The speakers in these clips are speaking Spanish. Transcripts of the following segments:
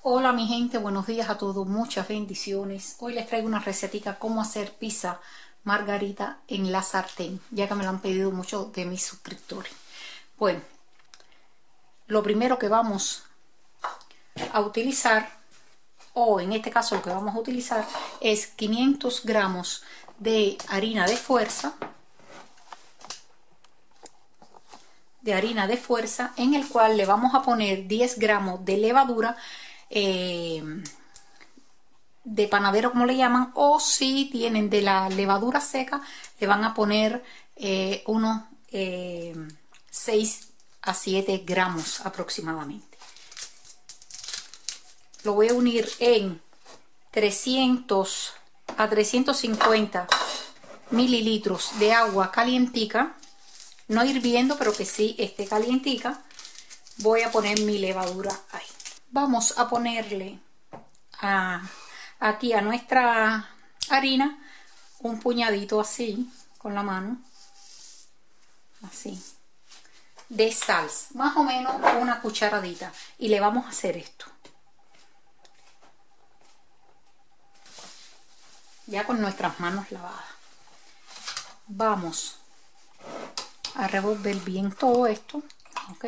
Hola mi gente, buenos días a todos, muchas bendiciones. Hoy les traigo una recetica cómo hacer pizza margarita en la sartén, ya que me lo han pedido muchos de mis suscriptores. Bueno, lo primero que vamos a utilizar, o en este caso lo que vamos a utilizar, es 500 gramos de harina de fuerza, en el cual le vamos a poner 10 gramos de levadura de panadero, como le llaman, o si tienen de la levadura seca, le van a poner unos 6 a 7 gramos aproximadamente. Lo voy a unir en 300 a 350 mililitros de agua calientica, no hirviendo, pero que sí esté calientica. Voy a poner mi levadura ahí. Vamos a ponerle aquí a nuestra harina un puñadito así con la mano, así, de sal, más o menos una cucharadita, y le vamos a hacer esto ya con nuestras manos lavadas. Vamos a revolver bien todo esto, ok,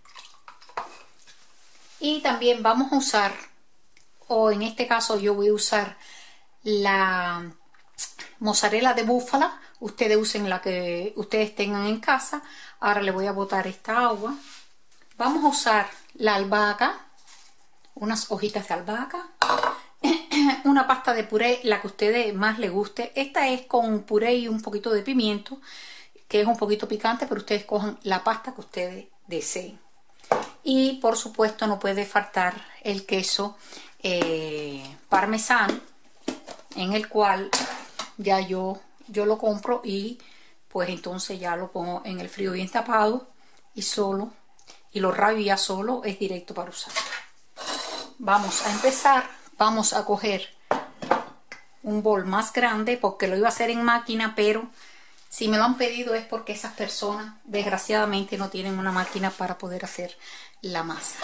y también vamos a usar, o en este caso yo voy a usar la mozzarella de búfala. Ustedes usen la que ustedes tengan en casa. Ahora le voy a botar esta agua. Vamos a usar la albahaca, unas hojitas de albahaca, una pasta de puré, la que a ustedes más les guste. Esta es con puré y un poquito de pimiento, que es un poquito picante, pero ustedes cojan la pasta que ustedes deseen. Y por supuesto no puede faltar el queso parmesano, en el cual ya yo lo compro y pues entonces ya lo pongo en el frío bien tapado y lo rayo ya solo, es directo para usar. Vamos a empezar. Vamos a coger un bol más grande, porque lo iba a hacer en máquina, pero si me lo han pedido es porque esas personas desgraciadamente no tienen una máquina para poder hacer la masa.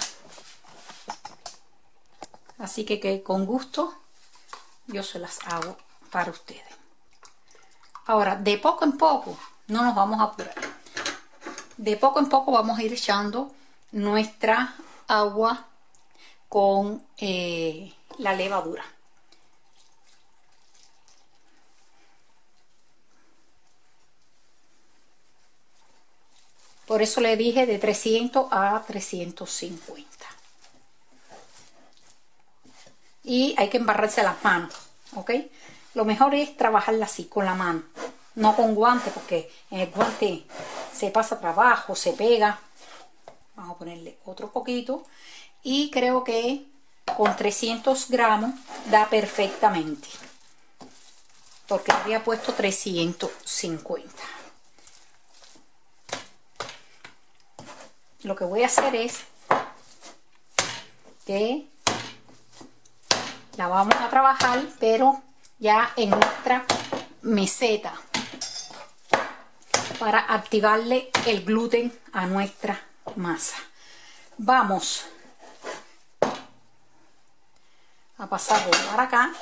Así que con gusto yo se las hago para ustedes. Ahora, de poco en poco, no nos vamos a apurar. De poco en poco vamos a ir echando nuestra agua con la levadura. Por eso le dije de 300 a 350. Y hay que embarrarse las manos, ¿ok? Lo mejor es trabajarla así, con la mano, no con guante, porque en el guante se pasa trabajo, se pega. Vamos a ponerle otro poquito. Y creo que con 300 gramos da perfectamente, porque había puesto 350. Lo que voy a hacer es que la vamos a trabajar, pero ya en nuestra meseta, para activarle el gluten a nuestra masa. Vamos a pasarlo para acá.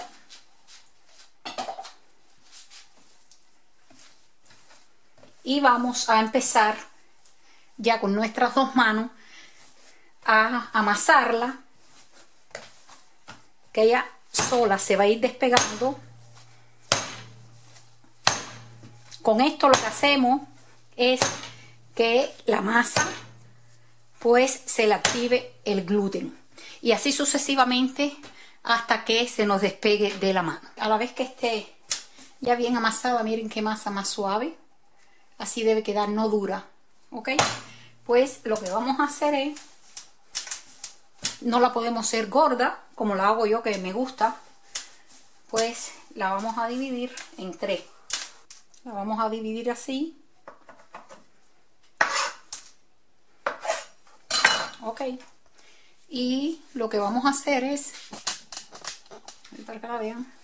Y vamos a empezar ya con nuestras dos manos a amasarla, que ella sola se va a ir despegando. Con esto lo que hacemos es que la masa pues se le active el gluten, y así sucesivamente hasta que se nos despegue de la mano. A la vez que esté ya bien amasada, miren qué masa más suave, así debe quedar, no dura, ¿ok? Pues lo que vamos a hacer es, no la podemos hacer gorda como la hago yo, que me gusta, pues la vamos a dividir en tres. La vamos a dividir así, ok, y lo que vamos a hacer es, para que la vean,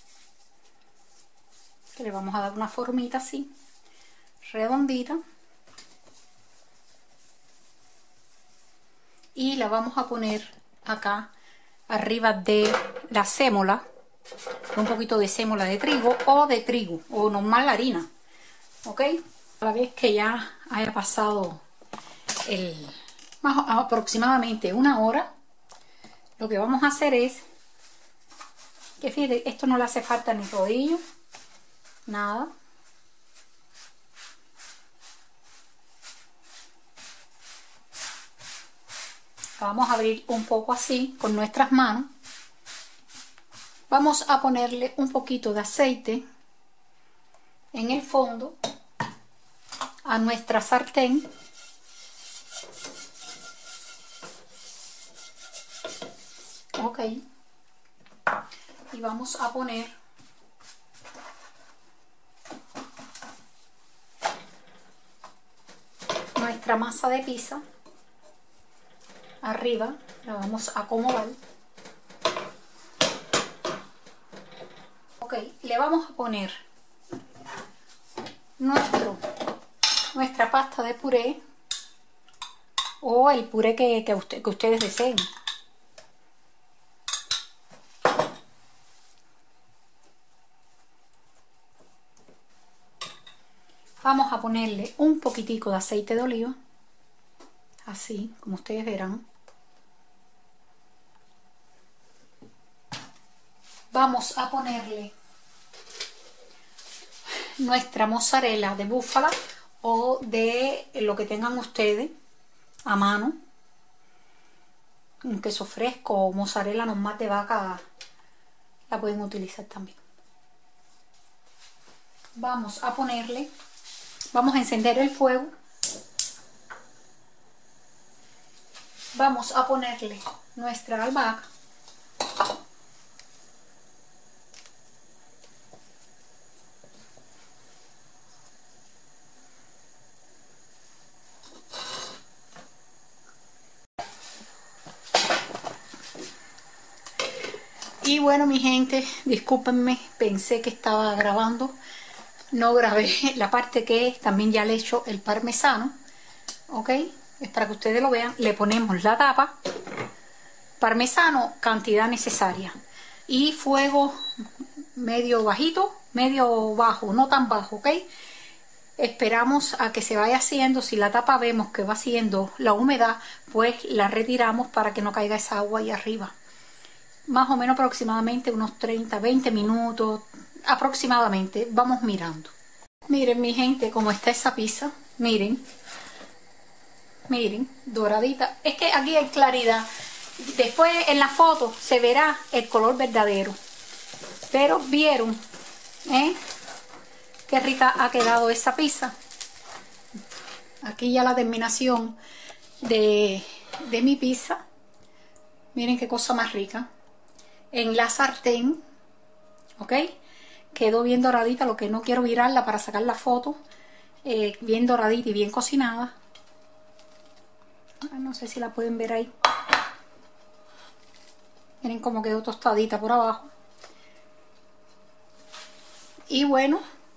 que le vamos a dar una formita así, redondita, y la vamos a poner acá arriba de la sémola, un poquito de sémola de trigo o normal la harina, ¿ok? A la vez que ya haya pasado aproximadamente una hora, lo que vamos a hacer es que, fíjate, esto no le hace falta ni rodillo, nada. Vamos a abrir un poco así con nuestras manos. Vamos a ponerle un poquito de aceite en el fondo a nuestra sartén. Ok. Y vamos a poner nuestra masa de pizza arriba, la vamos a acomodar. Ok, le vamos a poner nuestra pasta de puré o el puré que ustedes deseen. Vamos a ponerle un poquitico de aceite de oliva, así como ustedes verán. Vamos a ponerle nuestra mozzarella de búfala o de lo que tengan ustedes a mano. Un queso fresco o mozzarella normal de vaca la pueden utilizar también. Vamos a encender el fuego. Vamos a ponerle nuestra albahaca. Y bueno, mi gente, discúlpenme, pensé que estaba grabando, no grabé la parte que también ya le he hecho el parmesano, ok, es para que ustedes lo vean. Le ponemos la tapa, parmesano, cantidad necesaria, y fuego medio bajito, medio bajo, no tan bajo, ok. Esperamos a que se vaya haciendo. Si la tapa vemos que va haciendo la humedad, pues la retiramos para que no caiga esa agua ahí arriba. Más o menos aproximadamente unos 30-20 minutos aproximadamente, vamos mirando. Miren, mi gente, cómo está esa pizza. Miren, doradita. Es que aquí hay claridad, después en la foto se verá el color verdadero, pero vieron qué rica ha quedado esa pizza. Aquí ya la terminación de mi pizza. Miren qué cosa más rica. En la sartén, ok, quedó bien doradita. Lo que no quiero virarla para sacar la foto, bien doradita y bien cocinada. No sé si la pueden ver ahí. Miren cómo quedó tostadita por abajo. Y bueno,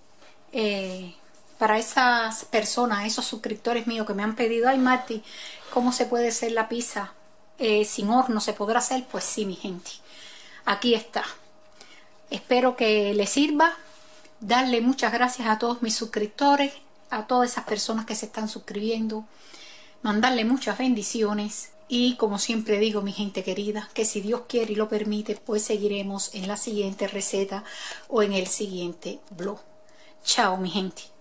para esas personas, esos suscriptores míos que me han pedido: ay, Marti, ¿cómo se puede hacer la pizza sin horno? ¿Se podrá hacer? Pues sí, mi gente, aquí está. Espero que les sirva. Darle muchas gracias a todos mis suscriptores, a todas esas personas que se están suscribiendo. Mandarle muchas bendiciones. Y como siempre digo, mi gente querida, que si Dios quiere y lo permite, pues seguiremos en la siguiente receta o en el siguiente vlog. Chao, mi gente.